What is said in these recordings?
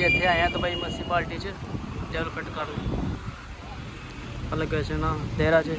इत्थे आए हैं दुबई म्यूनसिपालिटी च जल फिट कर लोकेशन आ देहरा च।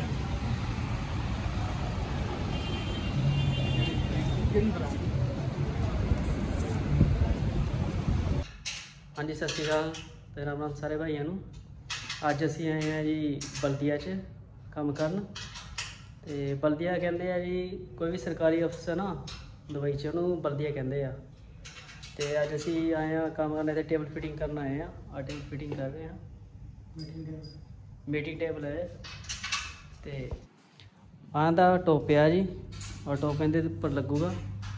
हाँ जी सत श्रीकाल ते राम राम सारे भाइयों। अज असी आए हैं जी बल्दिया च काम करन। ते बल्दिया कहते हैं जी कोई भी सरकारी अफसर ना दुबई च उन्होंने बल्दिया कहते हैं। तो अज असी आए हैं काम करने ते टेबल फिटिंग करन आए हैं। टेबल फिटिंग कर रहे हैं मीटिंग टेबल है। तो आंदा टॉप पे जी और टॉप इहदे उपर लगूगा।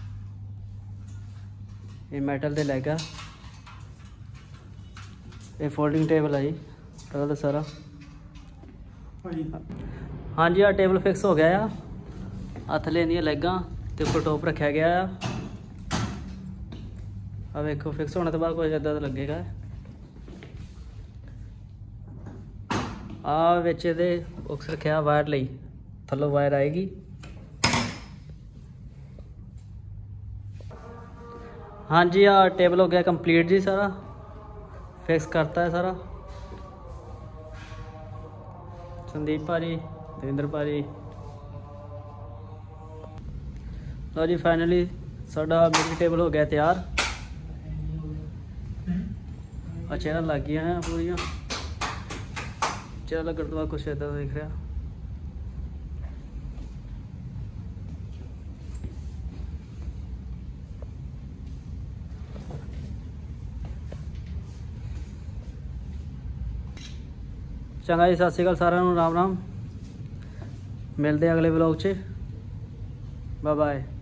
ये मैटल दे लैग आ। ये फोल्डिंग टेबल है जी टोटल सारा। हाँ जी टेबल फिक्स हो गया आ। थले दी लैगां ते उपर टॉप रखा गया आ। वेखो फिक्स होने तो बाद कुछ इदा तो लगेगा। विच इहदे बॉक्स रखा वायर लई, थल्लों वायर आएगी। हाँ जी टेबल हो गया कंप्लीट जी सारा फिक्स करता है सारा। संदीप भाजी दविंदर भाजी लो जी फाइनली साडा मीटिंग टेबल हो गया तैयार। चेयरां लग गई हैं पूरियां। चेयरां लगन तो बाद कुछ इदा दिख रहा। चंगा जी सत श्रीकाल सारिਆਂ ਨੂੰ राम राम। मिलते हैं अगले ब्लॉग च। Bye bye.